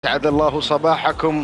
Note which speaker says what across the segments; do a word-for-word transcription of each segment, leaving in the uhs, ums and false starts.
Speaker 1: أسعد الله صباحكم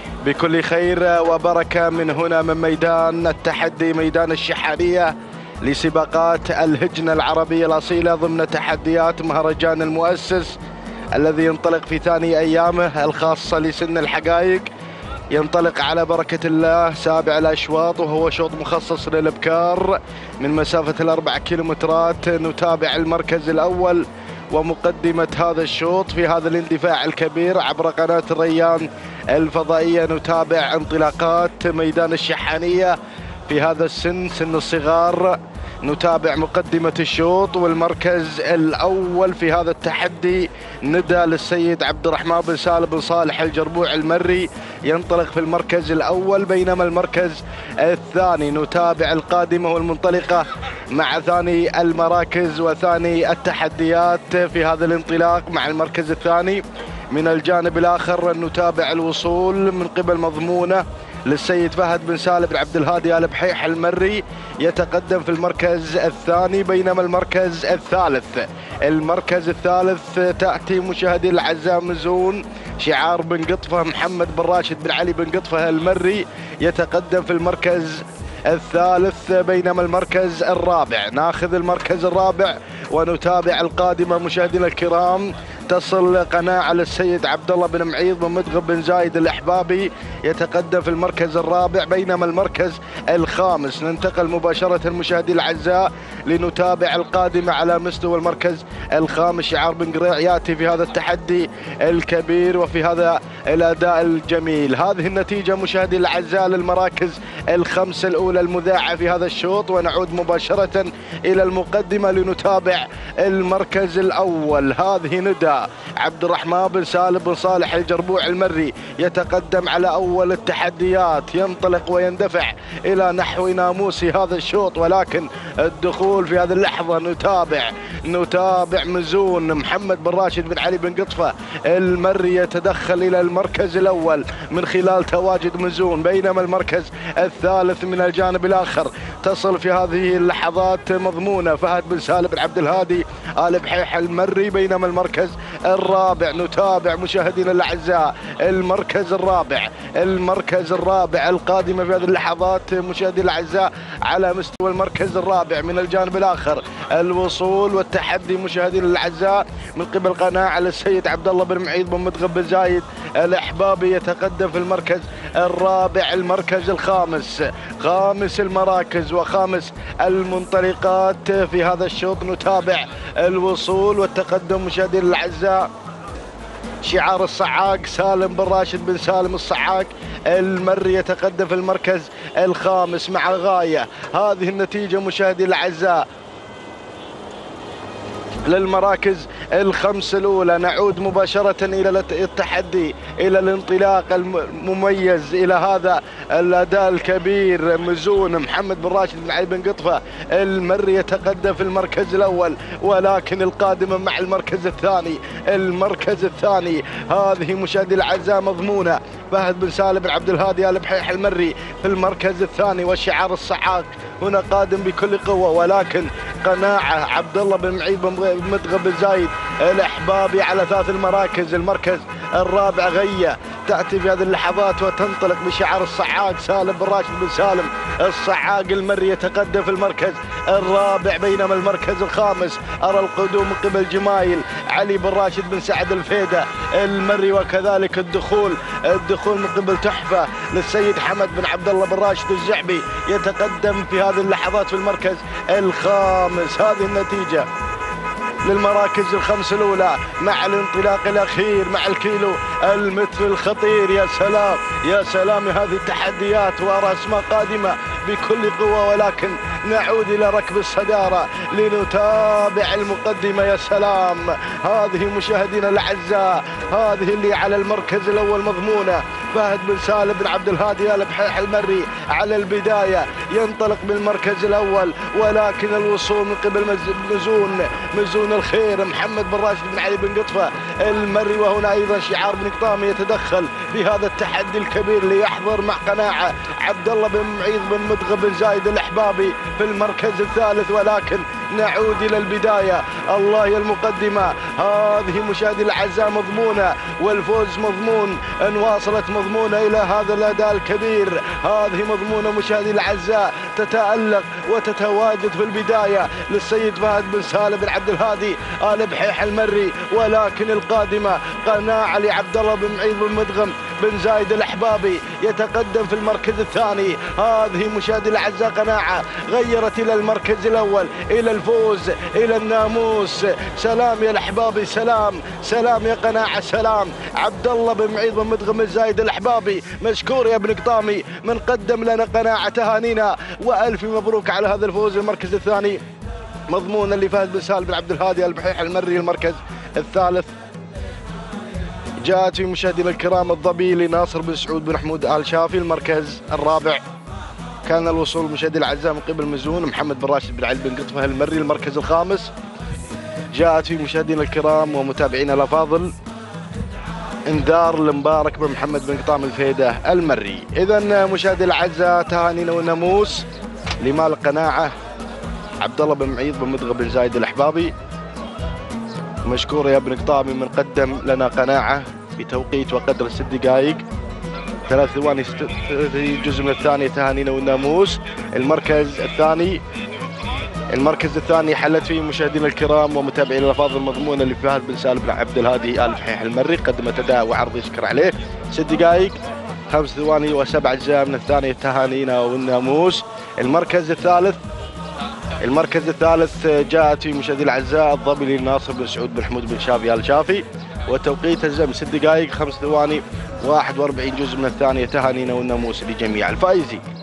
Speaker 1: بكل خير وبركة من هنا من ميدان التحدي، ميدان الشحانية لسباقات الهجنة العربية الأصيلة ضمن تحديات مهرجان المؤسس الذي ينطلق في ثاني أيامه الخاصة لسن الحقائق. ينطلق على بركة الله سابع الأشواط، وهو شوط مخصص للإبكار من مسافة الأربع كيلومترات. نتابع المركز الأول ومقدمة هذا الشوط في هذا الاندفاع الكبير عبر قناة الريان الفضائية. نتابع انطلاقات ميدان الشحانية في هذا السن، سن الصغار. نتابع مقدمة الشوط والمركز الأول في هذا التحدي ندى للسيد عبد الرحمن بن سالم بن صالح الجربوع المري، ينطلق في المركز الأول. بينما المركز الثاني نتابع القادمة والمنطلقة مع ثاني المراكز وثاني التحديات في هذا الانطلاق مع المركز الثاني. من الجانب الآخر نتابع الوصول من قبل مضمونة للسيد فهد بن سالم بن عبد الهادي آل بحيح المري، يتقدم في المركز الثاني. بينما المركز الثالث المركز الثالث تأتي مشاهدي الأعزاء مزون شعار بن قطفة محمد بن راشد بن علي بن قطفة المري، يتقدم في المركز الثالث. بينما المركز الرابع ناخذ المركز الرابع ونتابع القادمة مشاهدينا الكرام. تصل قناعة للسيد عبد الله بن معيض بن مدغب بن زايد الأحبابي، يتقدم في المركز الرابع. بينما المركز الخامس ننتقل مباشرة مشاهدي الأعزاء لنتابع القادمة على مستوى المركز الخامس شعار بن قريع، يأتي في هذا التحدي الكبير وفي هذا الأداء الجميل. هذه النتيجة مشاهدي الأعزاء للمراكز الخمس الأولى المذاعة في هذا الشوط. ونعود مباشرة إلى المقدمة لنتابع المركز الأول. هذه ندى عبد الرحمن بن سالم بن صالح الجربوع المري، يتقدم على أول التحديات، ينطلق ويندفع إلى نحو ناموس هذا الشوط. ولكن الدخول في هذه اللحظة نتابع نتابع مزون محمد بن راشد بن علي بن قطفة المري، يتدخل إلى المركز الأول من خلال تواجد مزون. بينما المركز الثالث من الجانب الآخر تصل في هذه اللحظات مضمونة فهد بن سالم بن عبد الهادي آل بحيح المري. بينما المركز الرابع نتابع مشاهدينا الأعزاء المركز الرابع المركز الرابع القادمة في هذه اللحظات مشاهدينا الأعزاء على مستوى المركز الرابع. من الجانب الآخر الوصول والتحدي مشاهدينا الأعزاء من قبل قناعة للسيد عبد الله بن معيض بن مدغب بن زايد الأحبابي، يتقدم في المركز الرابع. المركز الخامس خامس المراكز وخامس المنطلقات في هذا الشوط. نتابع الوصول والتقدم مشاهدينا الأعزاء شعار الصعاق سالم بن راشد بن سالم الصعاق المري، يتقدم في المركز الخامس مع غاية. هذه النتيجة مشاهدي الأعزاء للمراكز الخمس الأولى. نعود مباشرة إلى التحدي، إلى الانطلاق المميز، إلى هذا الأداء الكبير. مزون محمد بن راشد بن علي بن قطفة المري يتقدم في المركز الأول، ولكن القادمة مع المركز الثاني. المركز الثاني هذه مشاهدي الأعزاء مضمونة فهد بن سالم بن عبد الهادي آل بحيح المري في المركز الثاني، والشعار الصعاق هنا قادم بكل قوة. ولكن قناعة عبد الله بن معيض بن مدغب بن زايد الأحبابي على ثلاث المراكز. المركز الرابع غية تأتي في هذه اللحظات وتنطلق بشعار الصعاق سالم بن راشد بن سالم الصعاق المري، يتقدم في المركز الرابع. بينما المركز الخامس أرى القدوم من قبل جمايل علي بن راشد بن سعد الفيدة المري، وكذلك الدخول الدخول من قبل تحفة للسيد حمد بن عبد الله بن راشد الزعبي، يتقدم في هذه اللحظات في المركز الخامس. هذه النتيجة للمراكز الخمس الأولى مع الانطلاق الأخير مع الكيلو المتر الخطير. يا سلام يا سلام هذه التحديات، وأرى أسماء قادمة بكل قوة. ولكن نعود إلى ركب الصدارة لنتابع المقدمة. يا سلام هذه مشاهدينا الأعزاء، هذه اللي على المركز الأول مضمونة فهد بن سالم بن عبد الهادي آل بحيح المري على البداية، ينطلق بالمركز الأول. ولكن الوصول من قبل مزون مزون الخير محمد بن راشد بن علي بن قطفة المري، وهنا أيضا شعار بن قطامي يتدخل في هذا التحدي الكبير ليحضر مع قناعة عبد الله بن معيض بن مدغب بن زايد الأحبابي في المركز الثالث. ولكن نعود إلى البداية، الله يا المقدمة. هذه مشاهدي الأعزاء مضمونة، والفوز مضمون، إن واصلت مضمونة إلى هذا الأداء الكبير. هذه مضمونة مشاهدي الأعزاء، تتألق وتتواجد في البداية للسيد فهد بن سالم بن عبد الهادي آل بحيح المري، ولكن القادمة قناعة لعبد الله بن معيض بن مدغم بن زايد الأحبابي، يتقدم في المركز الثاني. هذه مشاهدي الأعزاء قناعة غيرت إلى المركز الأول، إلى الفوز، إلى الناموس. سلام يا الأحبابي، سلام سلام يا قناعة، سلام. عبد الله بن معيض بن مدغم بن زايد الأحبابي مشكور يا ابن قطامي، من قدم لنا قناعة تهانينا، وألف مبروك على هذا الفوز. المركز الثاني مضمون اللي فاز بن سالم بن عبد الهادي آل بحيح المري. المركز الثالث جاءت في مشاهدينا الكرام الظبي لناصر بن سعود بن حمود آل شافي. المركز الرابع كان الوصول مشاهدينا الاعزاء من قبل مزون محمد بن راشد بن علي بن قطفه المري. المركز الخامس جاءت في مشاهدينا الكرام ومتابعينا الافاضل انذار المبارك بن محمد بن قطام الفيده المري. اذا مشاهدينا الاعزاء تهانينا والناموس لمال قناعه عبد الله بن معيض بن مدغم بن زايد الاحبابي، مشكور يا ابن قطامي، من قدم لنا قناعه بتوقيت وقدر ست دقائق ثلاث ثواني في جزء من الثانية. تهانينا والناموس. المركز الثاني المركز الثاني حلت فيه مشاهدينا الكرام ومتابعينا الافاضل مضمونه لفهد بن سالم بن عبد الهادي آل بحيح المري، قدمت اداء وعرض يشكر عليه. ست دقائق خمس ثواني وسبع اجزاء من الثانية. تهانينا والناموس. المركز الثالث المركز الثالث جاءت في مشاهدينا الاعزاء الظبي لناصر بن سعود بن حمود بن شافي آل شافي، وتوقيت الزم ست دقائق خمس ثواني واحد وأربعين جزء من الثانية. تهانينا والناموس لجميع الفائزين.